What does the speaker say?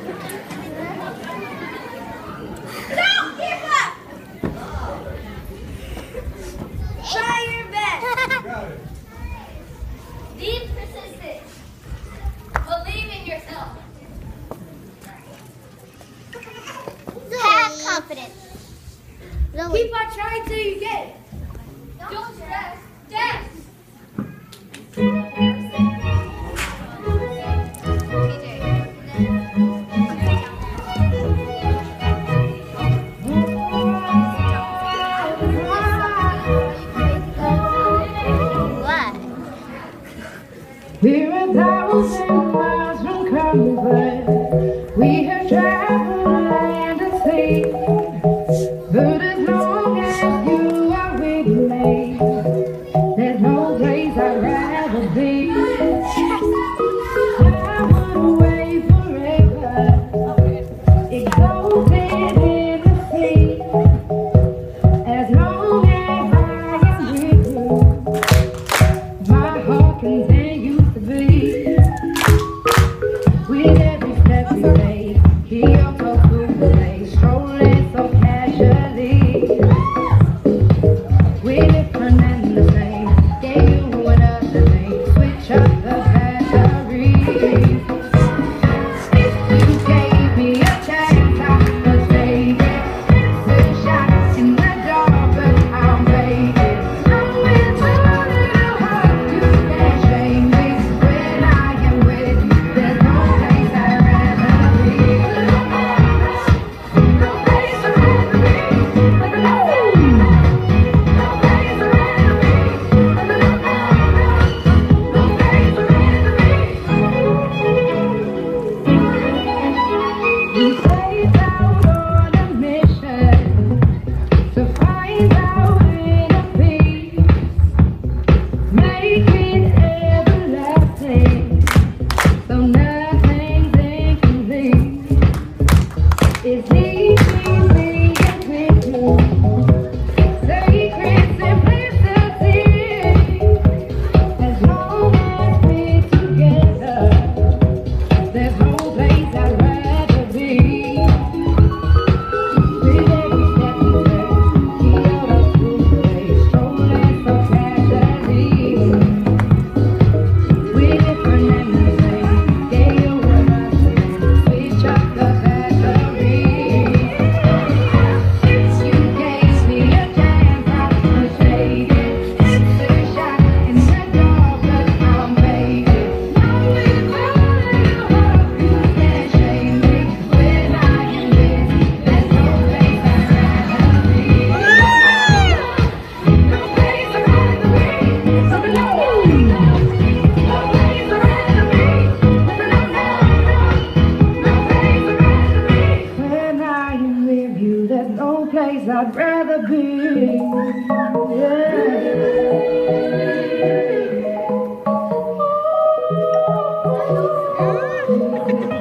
Don't give up! Try your best. Be persistent. Believe in yourself. Have confidence. Keep on trying till you get it. Don't stress. Dance. We're 1,000 miles from comfort. We have traveled land and sea. But as long as you are with me, there's no place I'd rather be. I would away forever, exalted in the sea. As long as I am with you, my heart continues to beat. With every step we take, he'll go through the day, strolling so casually. We different and the same, gave you another name, switch up the batteries. You gave me a chance, I must take it. It's a shot in the dark, but I'll make it. I'm with a little heart, you can't shame me. When I am with you, there's no place I'd rather be. No place I'd rather be. We set out on a mission to find our inner peace, make it everlasting, so nothing's incomplete. It's easy being with you, sacred simplicity. As long as we're together, there's no place I'd rather be. With every step we take, he'll us through the day, strolling so casually. We're different and the same, gave you another name, switch up the batteries. You gave me a chance, I must take it. It's a shot in the dark, but I'll make it. I'm with a little heart, you can't shame me. When I am with you, there's no place I'd rather be. No place I'd rather be. So no place I'd rather be. No place I'd rather be. When I am with you, there's no place I'd rather be. Yeah.